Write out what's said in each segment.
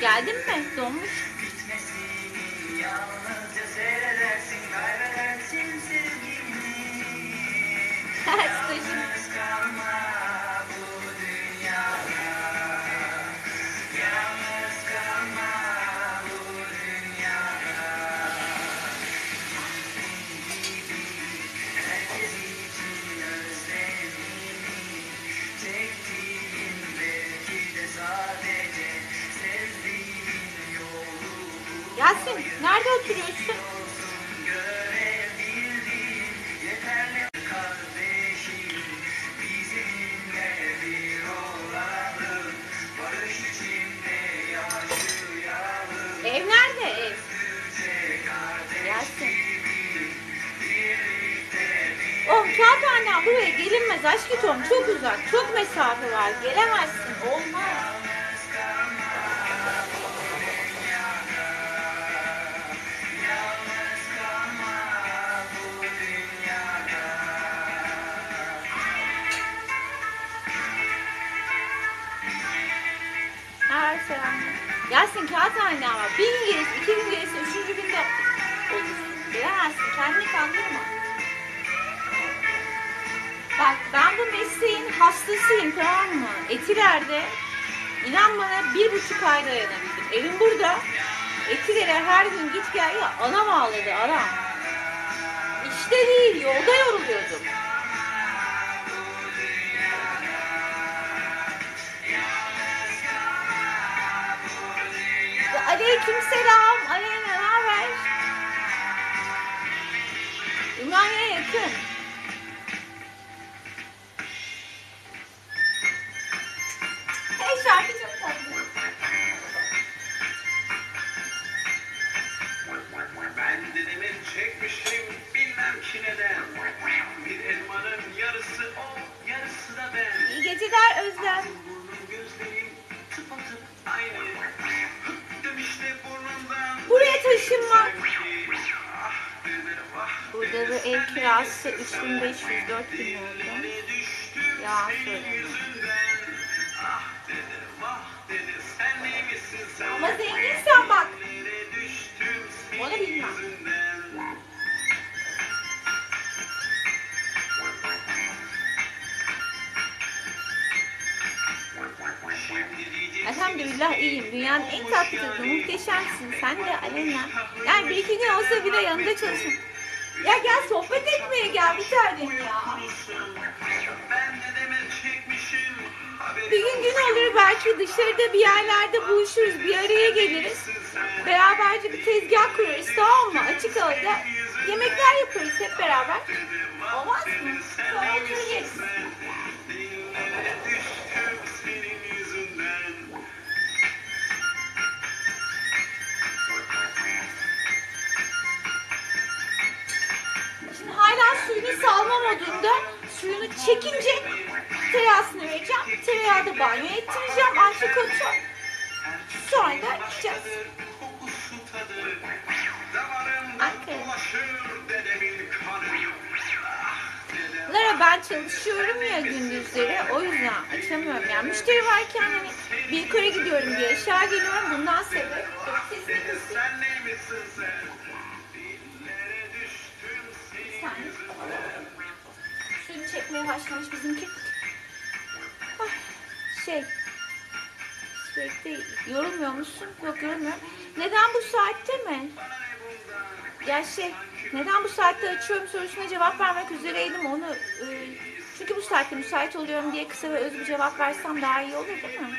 Geldin mi? Donmuş. Stajım. Yasin, nerede oturuyorsun? Ev nerede ev? Yasin. Oğlum Kağıthane'den buraya gelinmez aşkım, çok uzak, çok mesafe var, gelemezsin, olmaz. Her selam. Yasin Kağıthane ama bir gün gelirsin, 2 gün gelirsin, 3. günde olursun. Gelemezsin, kendini kandırma. Bak ben bu mesleğin hastasıyım, tamam mı? Etiler'de inan bana 1,5 ay dayanabildim. Evim burada. Etiler'e her gün git gel ya, anam ağladı anam. İşte değil, yolda yoruluyordum. Aleykümselam. Aleyna, ne haber? Ümraniye'ye yakın. Hey, şarkı çok tatlı. Ben dedemi çekmişim bilmem ki neden. Bir elmanın yarısı o, yarısı da ben. İyi geceler Özlem. Burnum gözlerim tıpatıp aynı. Demişti burnumdan. Buraya taşınmak. Ah dede vah. Burada da ev kirası 3500-4000 oldu. Ya söyle. Ah dede vah dede sen neymişsin sen? Ama zenginsen bak. Onu bilmem. Elhamdülillah iyiyim. Dünyanın en tatlı kızı, muhteşemsin. Sen de Aleyna. Yani 1-2 gün olsa bile yanında çalışın. Ya gel sohbet etmeye gel bir tanem ya. Bir gün olur belki dışarıda bir yerlerde buluşuruz, bir araya geliriz. Beraberce bir tezgah kurarız, tamam mı? Açık havada yemekler yaparız hep beraber. Olmaz mı? Sonra oturacağız. Şimdi hala suyunu salma modunda. Suyunu çekince tereyağını vereceğim. Tereyağı da banyo ettireceğim. Antrikotu. Sonra da gideceğiz. Ankara. Lara ben çalışıyorum ya gündüzleri. O yüzden açamıyorum. Yani müşteri varken hani bir yukarı gidiyorum, bir aşağı geliyorum. Bundan sebep. Suyunu çekmeye başlamış bizimki. Ay, sürekli yorulmuyor musun? Yok, yorulmuyorum. Neden bu saatte mi? Ya neden bu saatte açıyorum sorusuna cevap vermek üzereydim. Onu çünkü bu saatte müsait oluyorum diye kısa ve öz bir cevap versem daha iyi olur değil mi?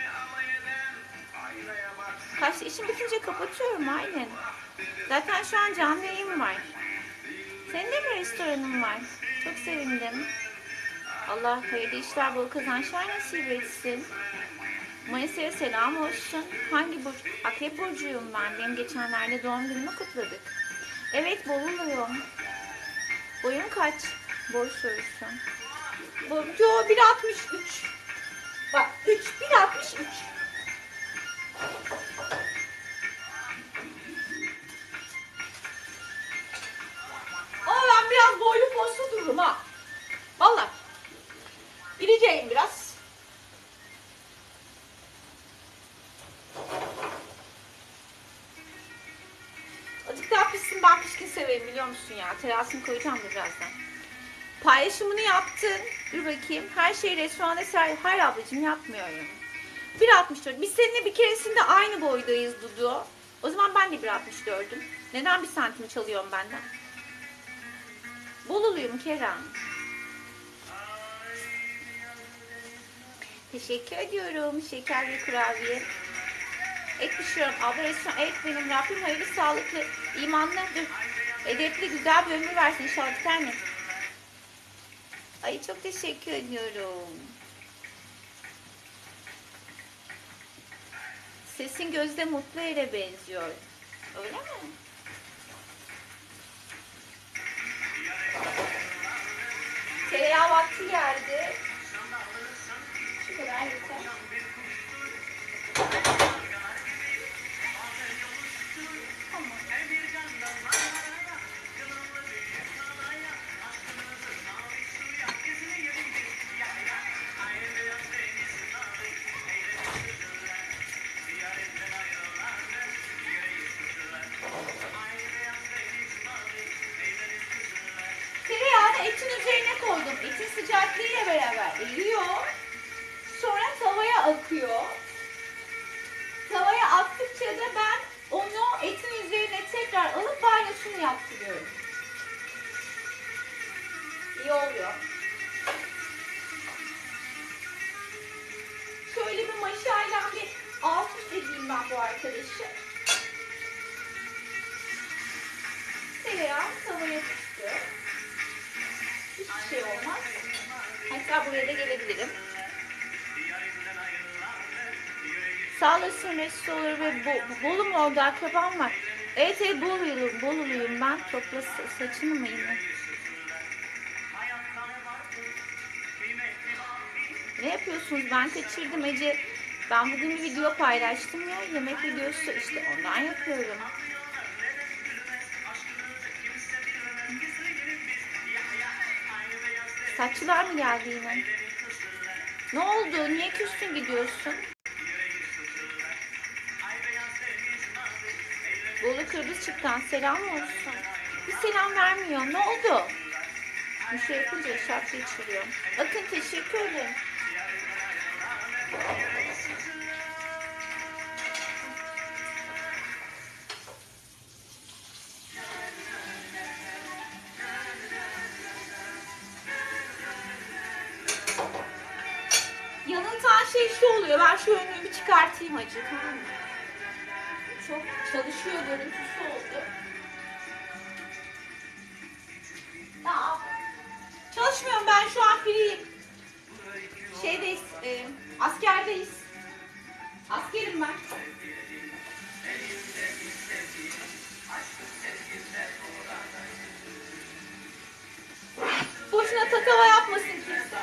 Kaçta işim bitince kapatıyorum aynen. Zaten şu an canlı yayın var. Senin de mi restoranın var? Çok sevindim. Allah hayırlı işler, bol kazançlar nasip etsin. Manisa'ya selam olsun. Hangi burç? Akrep burcuyum ben. Benim geçenlerde doğum günümü kutladık. Evet, Bolu'luyum. Boyum kaç? Boy sorusu. Yo 1.63. Bak 1.63. Ama ben biraz boylu poslu dururum ha. Vallahi. Gireceğim biraz. daha pişsin, ben pişkin severim biliyor musun ya. Terasını koyacağım da birazdan. Paylaşımını yaptın. Dur bakayım. Her şeyi restoranda servis. Hayır ablacığım yapmıyorum. 1.64. Biz seninle bir keresinde aynı boydayız Dudu. O zaman ben de 1.64'üm. Neden 1 santim çalıyorum benden? Boluluyum Kerem. Teşekkür ediyorum. Şeker ve kurabiye. Et pişiriyorum. Abla restoran. Evet benim Rabbim hayırlı, sağlıklı, imanlı, edepli, güzel bir ömür versin inşallah, biter mi? Ay çok teşekkür ediyorum. Sesin Gözde Mutluer'e benziyor. Öyle mi? Tereyağı vakti geldi. Şu kadar yeter. Tamam. Tereyağını etin üzerine koydum. Etin sıcaklığıyla beraber eriyor. Sonra tavaya akıyor. Tavaya aktıkça da ben onu etin üzerine tekrar alıp banyosunu yaptırıyorum. İyi oluyor. Şöyle bir maşayla bir alt üst edeyim ben bu arkadaşı. Tereyağı tavaya düştü. Hiçbir şey olmaz. Hatta buraya da gelebilirim. Sağ olasın Mesut olur ve Bolu mu oldu, akrabam var. Evet Boluluyum ben. Topla saçını mı yine? Ne yapıyorsunuz? Ben kaçırdım Ece. Ben bugün bir video paylaştım ya. Yemek videosu, işte ondan yapıyorum. Saççılar mı geldi yine? Ne oldu? Niye küstün gidiyorsun? Bolu Kırbızçık'tan selam olsun. Bir selam vermiyor. Ne oldu? Bir şey yapınca şart geçiriyor. Bakın teşekkür ederim. Yanıltan şey şu oluyor. Ben şu önlüğümü bir çıkartayım acı. Tamam mı? Çok çalışıyor görüntüsü oldu. Ya, çalışmıyorum, ben şu an free'yim. Şeydeyiz, askerdeyiz. Askerim ben. Boşuna tatava yapmasın kimse.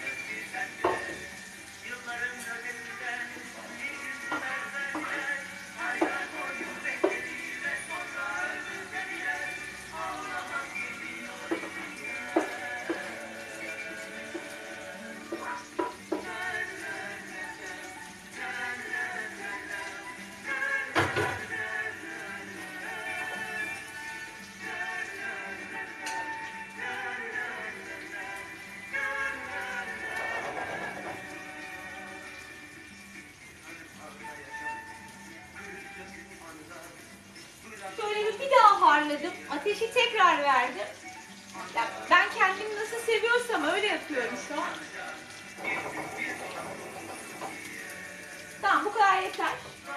Şöyle bir daha harladım. Ateşi tekrar verdim. Ya ben kendimi nasıl seviyorsam öyle yapıyorum şu an. Tamam, bu kadar yeter.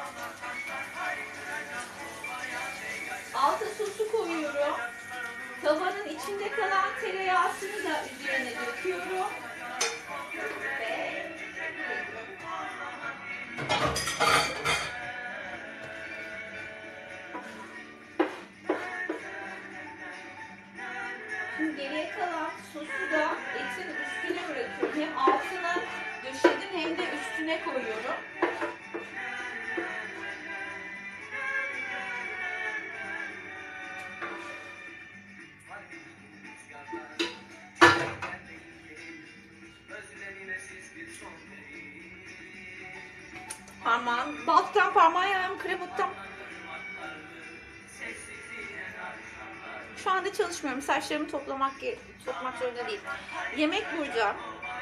Alta sosu koyuyorum. Tavanın içinde kalan tereyağısını da üzerine döküyorum. Ve şimdi geriye kalan sosu da etin üstüne bırakıyorum. Hem altına döşedim hem de üstüne koyuyorum. Parmağım, balttan parmağı yemem, kremuttan. Şu anda çalışmıyorum. Saçlarımı toplamak zorunda değil. Yemek burada.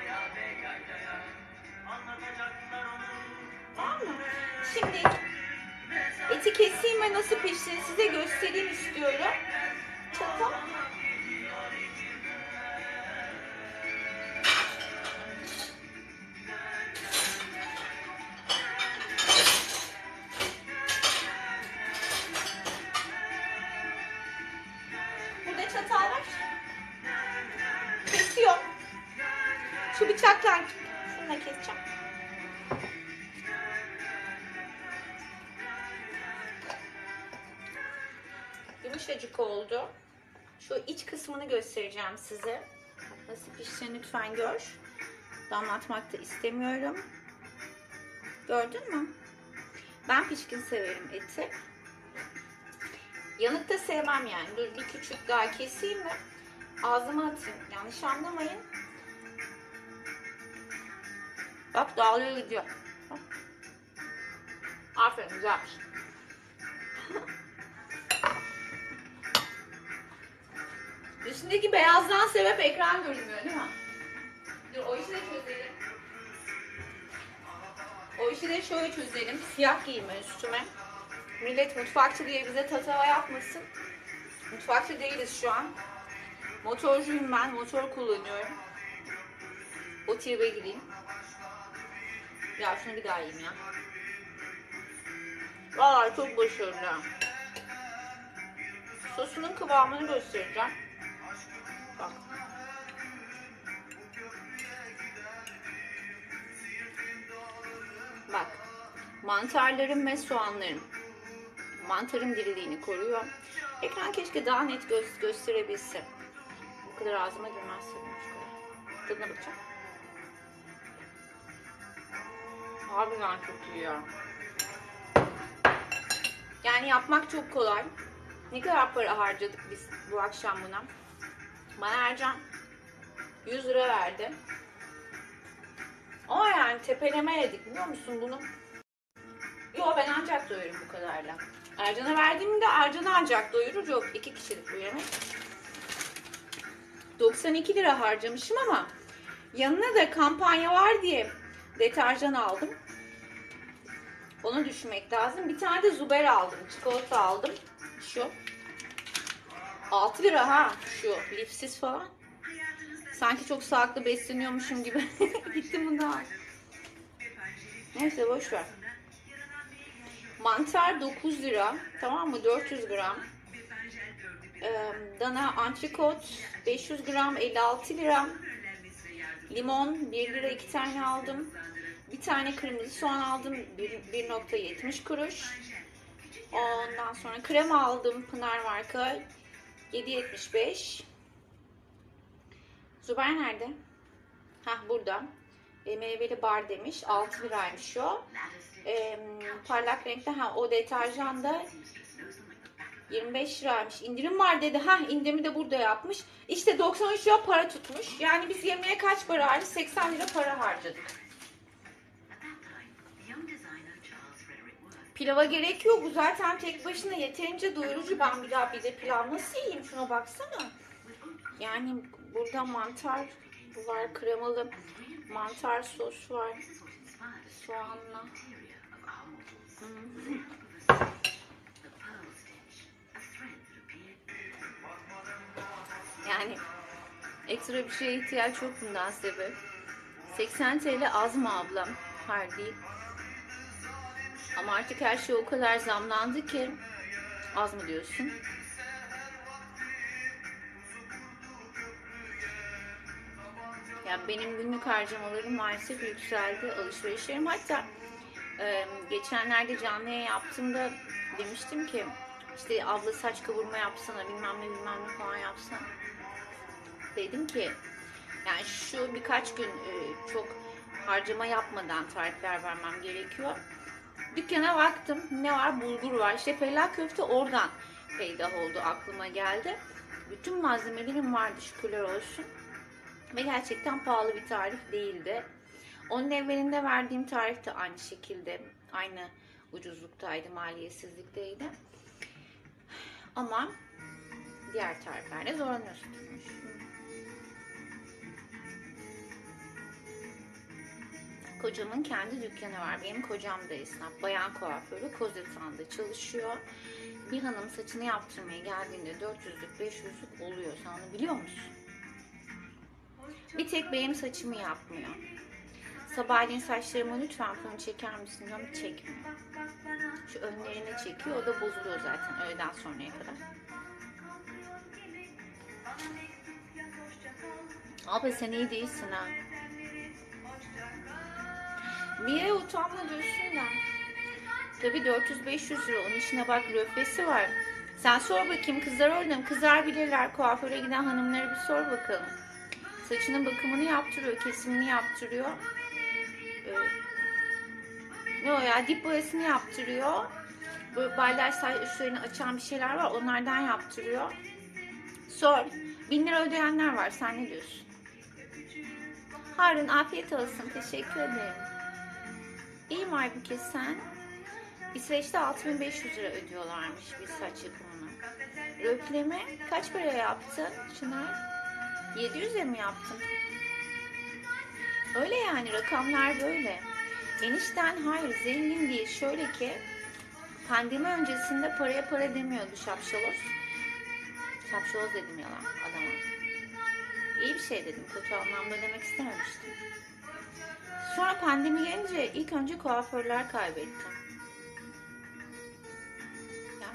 Tamam mı? Şimdi eti keseyim ve nasıl piştiğini size göstereyim istiyorum. Çatal. Burada çatal var. Kesiyorum. Şu bıçakla şununla keseceğim. Yumuşacık oldu. Şu iç kısmını göstereceğim size. Nasıl piştiğini lütfen gör. Damlatmak da istemiyorum. Gördün mü? Ben pişkin severim eti. Yanık da sevmem yani. Dur bir küçük daha keseyim mi? Ağzıma atayım. Yanlış anlamayın. Bak dağılıyor gidiyor. Bak. Aferin güzelmiş. Üstündeki beyazdan sebep ekran görünmüyor değil mi? Dur o işi de çözelim. O işi de şöyle çözelim. Siyah giyme üstüme. Millet mutfakçı diye bize tatava yapmasın. Mutfakçı değiliz şu an. Motorcuyum ben. Motor kullanıyorum. O tribe gireyim. Ya şunu bir daha yiyeyim ya. Vallahi çok başarılı. Sosunun kıvamını göstereceğim. Bak. Bak. Mantarlarım ve soğanlarım. Mantarın diriliğini koruyor. Ekran keşke daha net gösterebilse. Bu kadar ağzıma girmez sanırım. Tadına bakacağım. Harbiden çok iyi ya. Yani yapmak çok kolay. Ne kadar para harcadık biz bu akşam buna? Bana Ercan 100 lira verdi. Ama yani tepeleme yedik biliyor musun bunu? Yo ben ancak doyururum bu kadarla. Ercan'a verdiğimde Ercan'ı ancak doyurur. Yok 2 kişilik bu yemek. 92 lira harcamışım ama yanına da kampanya var diye deterjan aldım. Onu düşünmek lazım. Bir tane de Zuber aldım. Çikolata aldım. Şu. 6 lira ha. Şu lifsiz falan. Sanki çok sağlıklı besleniyormuşum gibi. Gittim bundan. Neyse boş ver. Mantar 9 lira. Tamam mı? 400 gram. Dana antrikot 500 gram 56 lira. Limon 1 lira 2 tane aldım. Bir tane kırmızı soğan aldım. 1,70 kuruş. Ondan sonra krema aldım. Pınar marka. 7,75. Zuber nerede? Hah burada. Meyveli bar demiş. 6 liraymış o. Parlak renkte. Ha o deterjan da 25 liraymış. İndirim var dedi. Ha indirimi de burada yapmış. İşte 93 lira para tutmuş. Yani biz yemeğe kaç para harcadık? 80 lira para harcadık. Pilava gerek yok. Bu zaten tek başına yeterince doyurucu. Ben bir daha bir de pilav nasıl yiyeyim? Şuna baksana. Yani burada mantar var. Kremalı mantar sos var. Soğanla. Yani ekstra bir şeye ihtiyaç yok bundan sebep. 80 TL az mı ablam? Hayır değil. Ama artık her şey o kadar zamlandı ki az mı diyorsun? Yani benim günlük harcamalarım maalesef yükseldi. Alışverişlerim hatta geçenlerde canlı yayın yaptığımda demiştim ki işte abla saç kavurma yapsana bilmem ne falan yapsana. Dedim ki yani şu birkaç gün çok harcama yapmadan tarifler vermem gerekiyor. Dükkana baktım. Ne var? Bulgur var. İşte fellah köfte oradan peydah oldu. Aklıma geldi. Bütün malzemelerim vardı şükürler olsun. Ve gerçekten pahalı bir tarif değildi. Onun evvelinde verdiğim tarif de aynı şekilde. Aynı ucuzluktaydı. Maliyetsizlikteydi. Ama Diğer tariflerde zorlanıyorsunuz. Kocamın kendi dükkanı var. Benim kocam da esnaf. Bayan kuaförü Kozetan'da çalışıyor. Bir hanım saçını yaptırmaya geldiğinde 400'lük 500'lük oluyor. Sen onu biliyor musun? Bir tek benim saçımı yapmıyor. Sabahleyin saçlarıma lütfen fön çeker misin diyorum, çekmiyor. Şu önlerini çekiyor, o da bozuluyor zaten öğleden sonraya kadar. Abi sen iyi değilsin ha. Bir yere utanma diyorsun da. Tabii 400-500 lira, onun içine bak röflesi var. Sen sor bakayım, kızlar orada mı? Kızlar bilirler, kuaföre giden hanımları bir sor bakalım. Saçının bakımını yaptırıyor, kesimini yaptırıyor. Ne o ya, dip boyasını yaptırıyor. Böyle balyaj saçlarını açan bir şeyler var, onlardan yaptırıyor. Sor. 1000 lira ödeyenler var, sen ne diyorsun? Harun afiyet olsun, teşekkür ederim. İyiyim halbuki sen. İsveç'te 6500 lira ödüyorlarmış bir saç yapımına. Röfleme kaç paraya yaptın Çınar? 700'e mi yaptın? Öyle yani, rakamlar böyle. Enişten hayır zengin değil. Şöyle ki pandemi öncesinde paraya para demiyordu şapşaloz. Şapşaloz dedim yalan adama. İyi bir şey dedim. Kötü anlamda demek istememiştim. Sonra pandemi gelince ilk önce kuaförler kaybetti. Ya.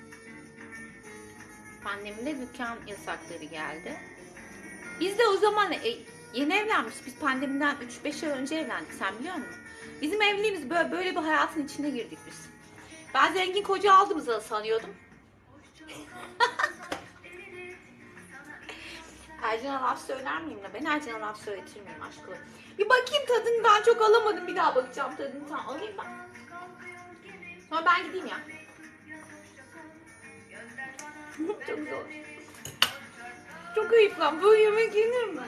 Pandemide dükkan yasakları geldi. Biz de o zaman yeni evlenmiştik. Biz pandemiden 3-5 ay önce evlendik. Sen biliyor musun? Bizim evliliğimiz böyle bir hayatın içine girdik biz. Ben zengin koca aldığımızı sanıyordum. Ercan'a laf söyler miyim da? Ben Ercan'a laf söyletir miyim aşkım? Bir bakayım tadını, ben çok alamadım. Bir daha bakacağım tadını. Tamam alayım ben. Sonra ben gideyim ya. Çok zor. Çok ayıp lan. Böyle yemek yenir mi?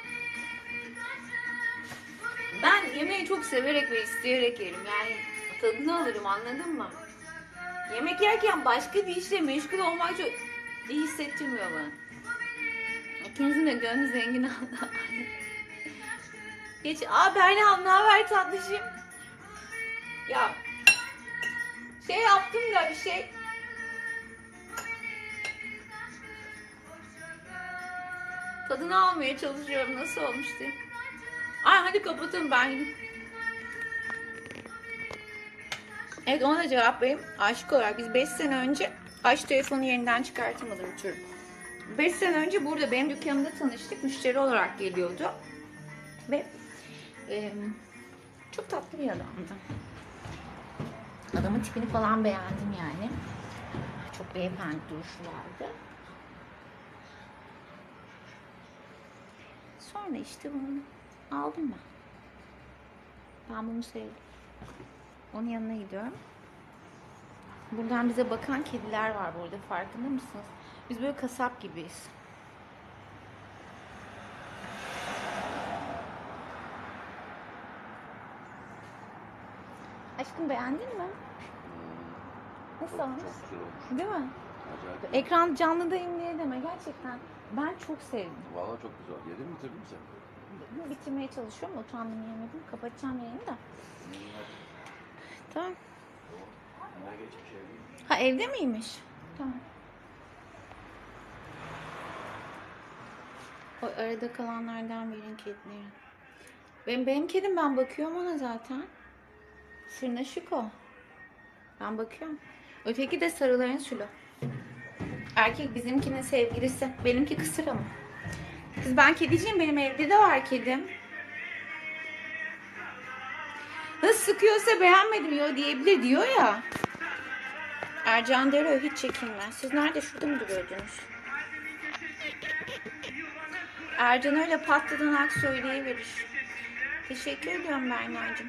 Ben yemeği çok severek ve isteyerek yerim. Yani tadını alırım, anladın mı? Yemek yerken başka bir işle meşgul olmak çok iyi hissettirmiyor bana. İkinizin de gönlü zengin oldu. Geç. Berna ne haber tatlışım? Ya şey yaptım da bir şey. Tadını almaya çalışıyorum, nasıl olmuş diye. Ay hadi kapatalım, ben gideyim. Evet, ona da cevap vereyim. Aşık olarak biz 5 sene önce aç telefonu yerinden çıkartamadım bir türlü. 5 sene önce burada benim dükkanımda tanıştık. Müşteri olarak geliyordu. Ve çok tatlı bir adamdı. Adamın tipini falan beğendim yani. Çok beyefendi duruşu vardı. Sonra işte bunu aldım ben. Ben bunu sevdim. Onun yanına gidiyorum. Buradan bize bakan kediler var burada, farkında mısınız? Biz böyle kasap gibiyiz. Aşkım beğendin mi? Nasıl olmuş? Çok güzel olmuş. Değil mi? Acayip. Ekran canlıdayım diye deme, gerçekten. Ben çok sevdim. Valla çok güzel. Yedin mi, bitirdin mi sen? Bitirmeye çalışıyorum. Utandım, yemedim. Kapatacağım yayını da. Tamam. Ne geçmiş evliyim. Ha, evde miymiş? Tamam. O arada kalanlardan birinin kedileri. Benim kedim, ben bakıyorum ona zaten. Sırnaşık o. Ben bakıyorum. Öteki de sarıların sülü. Erkek bizimkinin sevgilisi. Benimki kısır ama. Kız ben kediciyim, benim evde de var kedim. Nasıl sıkıyorsa beğenmedim ya diye bile diyor ya. Ercan Dero hiç çekinmez. Siz nerede, şurada mı duruyordunuz? Ercan öyle patladan ak söyleyiverir. Teşekkür ediyorum Berna'cığım.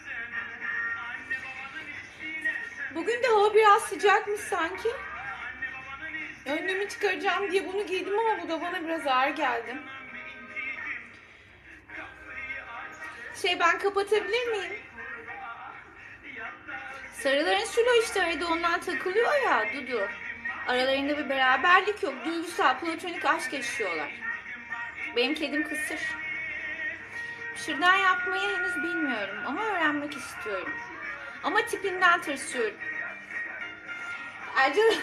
Bugün de hava biraz sıcakmış sanki. Önlüğümü çıkaracağım diye bunu giydim ama bu da bana biraz ağır geldi. Ben kapatabilir miyim? Sarıların sülü işte, arada ondan takılıyor ya Dudu. Aralarında bir beraberlik yok. Duygusal, platonik aşk yaşıyorlar. Benim kedim kısır. Şırdan yapmayı henüz bilmiyorum ama öğrenmek istiyorum. Ama tipinden tırsıyorum. Ercan...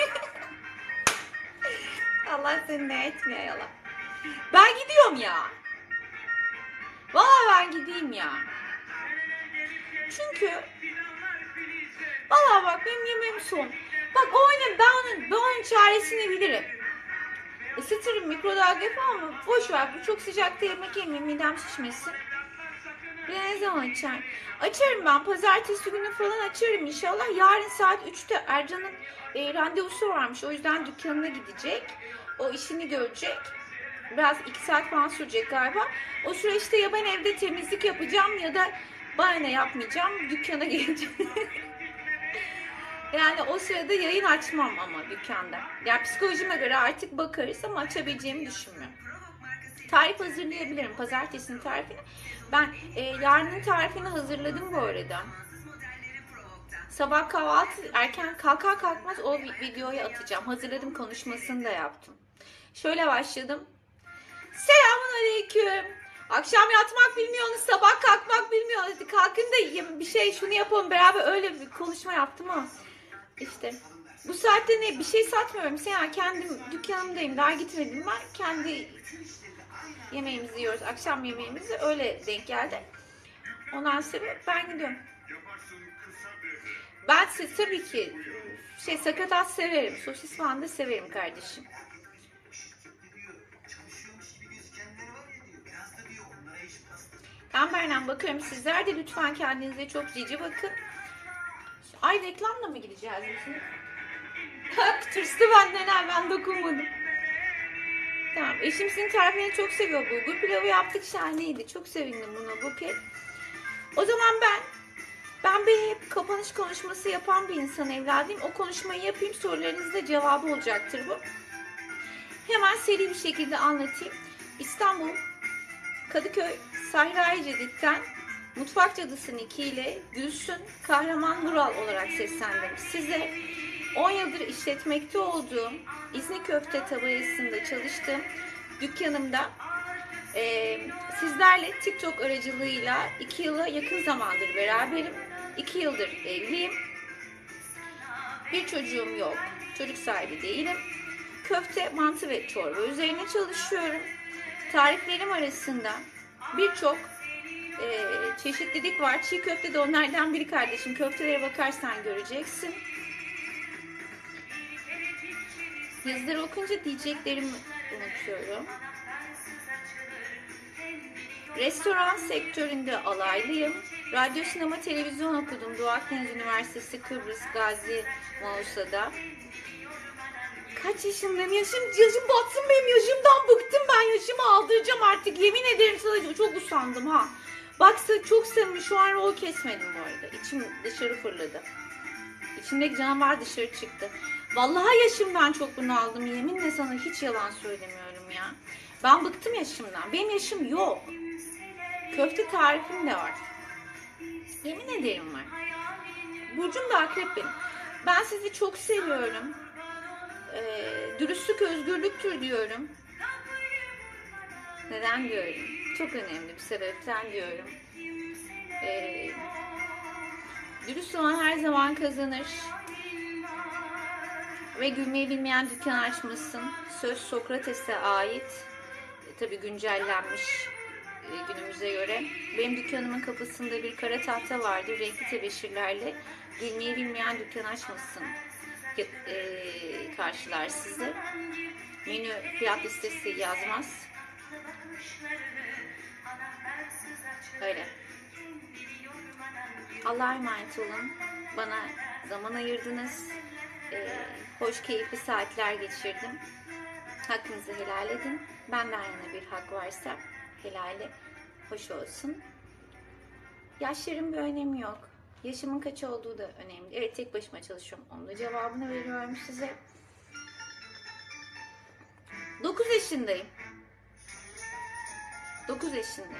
Allah seni ne etmiyor yalan. Ben gidiyorum ya. Vallahi ben gideyim ya. Çünkü vallahi bak benim yemeğim son. Bak ben onun çaresini bilirim. Isıtırım mikrodalga falan mı? Boş ver, bu çok sıcakta yemek yemeyeyim, midem şişmesin. Ne zaman açar? Açarım ben. Pazartesi günü falan açarım inşallah. Yarın saat 3'te Ercan'ın randevusu varmış. O yüzden dükkanına gidecek. O işini görecek. Biraz 2 saat falan sürecek galiba. O süreçte ya ben evde temizlik yapacağım ya da bana ne yapmayacağım. Dükkana geleceğim. Yani o sırada yayın açmam ama dükkanda. Yani psikolojime göre artık bakarız ama açabileceğimi düşünmüyorum. Tarif hazırlayabilirim. Pazartesinin tarifini. Ben yarının tarifini hazırladım bu arada. Sabah kahvaltı erken kalkar kalkmaz o videoyu atacağım. Hazırladım, konuşmasını da yaptım. Şöyle başladım. Selamünaleyküm. Akşam yatmak bilmiyorsunuz, sabah kalkmak bilmiyorsunuz. Hadi kalkın da bir şey şunu yapalım beraber, öyle bir konuşma yaptım ama işte bu saatte ne bir şey satmıyorum. Sen kendim dükkanımdayım. Daha gitmedim ben. Kendi yemeğimizi yiyoruz. Akşam yemeğimizi öyle denk geldi. Ondan sonra ben gidiyorum. Ben tabii ki sakatat severim. Sosis falan da severim kardeşim. Ben Bernan bakıyorum. Sizler de lütfen kendinize çok cici bakın. Ay reklamla mı gideceğiz bizim? Tırstı benden ha, ben dokunmadım. Tamam, eşim sizin tarifini çok seviyor. Bulgur pilavı yaptık, şahaneydi. Çok sevindim buna Buket. O zaman ben bir hep kapanış konuşması yapan bir insan evladıyım. O konuşmayı yapayım, sorularınızda cevabı olacaktır bu. Hemen seri bir şekilde anlatayım. İstanbul, Kadıköy, Sahra-i Cedid'den Mutfak Cadısı'nın 2 ile Gülsün Kahraman Nural olarak seslendim. Size 10 yıldır işletmekte olduğum İzni Köfte Tabayası'nda çalıştığım dükkanımda sizlerle TikTok aracılığıyla 2 yıla yakın zamandır beraberim. 2 yıldır evliyim. Bir çocuğum yok. Çocuk sahibi değilim. Köfte, mantı ve çorba üzerine çalışıyorum. Tariflerim arasında birçok çeşitlilik var. Çiğ köfte de onlardan biri kardeşim. Köftelere bakarsan göreceksin. Yazıları okunca diyeceklerimi unutuyorum. Restoran sektöründe alaylıyım. Radyo, sinema, televizyon okudum. Doğu Akdeniz Üniversitesi Kıbrıs Gazi Mausa'da. Kaç yaşındayım? Yaşım batsın benim, yaşımdan bıktım ben. Yaşımı aldıracağım artık. Yemin ederim sana, çok usandım ha. Baksa çok samimi, şu an rol kesmedim bu arada. İçim dışarı fırladı. İçimdeki canavar dışarı çıktı. Vallahi yaşımdan çok bunaldım. Yeminle sana hiç yalan söylemiyorum ya. Ben bıktım yaşımdan. Benim yaşım yok. Köfte tarifim de var. Yemin ederim var. Burcum da akrep benim. Ben sizi çok seviyorum. Dürüstlük özgürlüktür diyorum. Neden diyorum? Çok önemli bir sebepten diyorum. Dürüst olan her zaman kazanır. Ve gülmeyi bilmeyen dükkan açmasın. Söz Sokrates'e ait. Tabii güncellenmiş günümüze göre. Benim dükkanımın kapısında bir kara tahta vardır. Renkli tebeşirlerle. Gülmeyi bilmeyen dükkan açmasın karşılar sizi. Menü, fiyat listesi yazmaz. Öyle. Allah'a emanet olun. Bana zaman ayırdınız. Hoş, keyifli saatler geçirdim. Hakkınızı helal edin. Benden yana bir hak varsa helali hoş olsun. Yaşların bir önemi yok. Yaşımın kaç olduğu da önemli. Evet, tek başıma çalışıyorum. Onun da cevabını veriyorum size. 9 yaşındayım. 9 yaşındayım.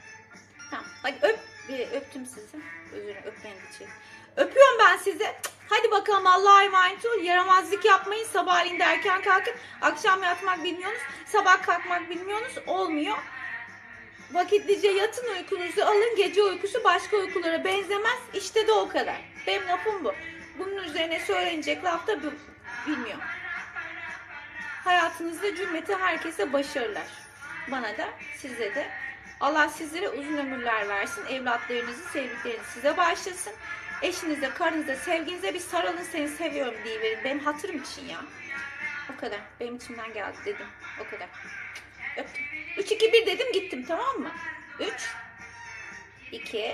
Tamam. Hadi öptüm sizi. Özür dilerim, öpmeyin için. Öpüyorum ben sizi. Hadi bakalım, Allah'a emanet ol. Yaramazlık yapmayın. Sabahleyin de erken kalkın. Akşam yatmak bilmiyorsunuz. Sabah kalkmak bilmiyorsunuz. Olmuyor. Vakitlice yatın, uykunuzu alın. Gece uykusu başka uykulara benzemez. İşte de o kadar. Benim lafım bu. Bunun üzerine söylenecek laf da bilmiyorum. Hayatınızda cümlete herkese başarılar. Bana da, size de. Allah sizlere uzun ömürler versin. Evlatlarınızı, sevdiklerinizi size bağışlasın. Eşinize, karınıza, sevginize bir sarılın, seni seviyorum diyiverin. Benim hatırım için ya. O kadar. Benim içimden geldi dedim. O kadar. Öptüm. 3, 2, 1 dedim, gittim, tamam mı? 3, 2,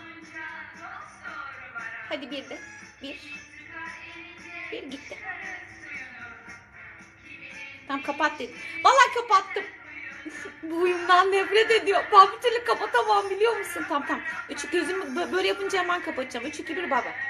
hadi 1 de. 1 gitti. Tamam, kapat dedim. Vallahi kapattım. Bu huyumdan nefret ediyor. Ben bir türlü kapatamam, biliyor musun? Tamam. 3, gözümü böyle yapınca hemen kapatacağım. 3, 2, 1, baba.